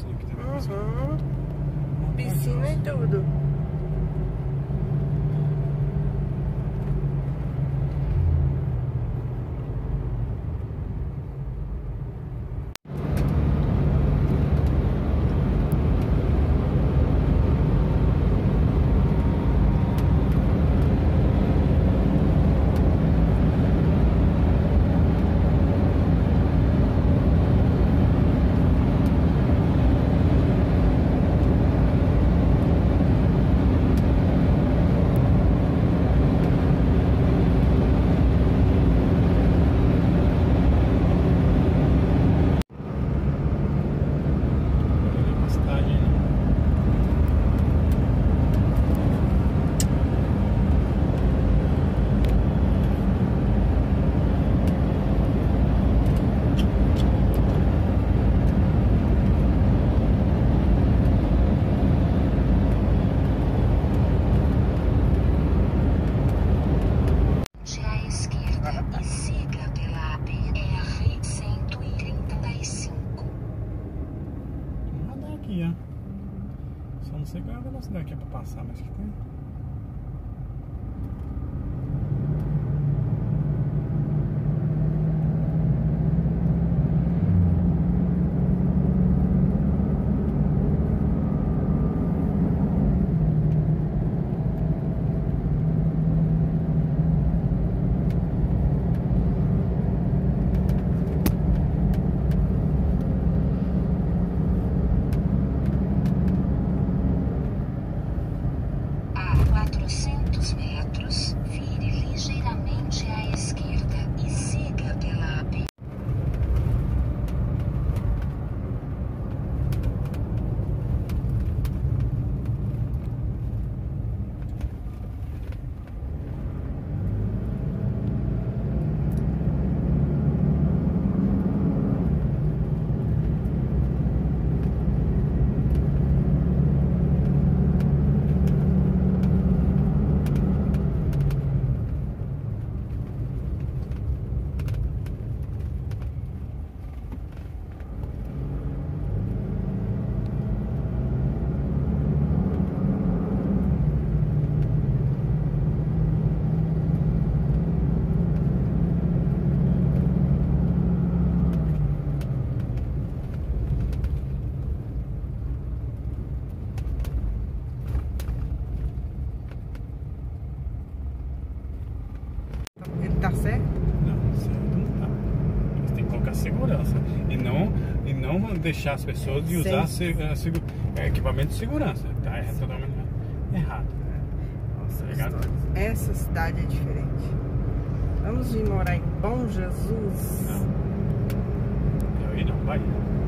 assim aqui também. Piscina e tudo. Só não sei qual é a velocidade que é pra passar, mas que tem. Ele tá certo? Não, certo não tá. Você tem que colocar segurança e não deixar as pessoas de usar equipamento de segurança. Tá? É totalmente errado. Nossa, Tá ligado? essa cidade é diferente. Vamos vir morar em Bom Jesus. Não. Eu aí não, vai.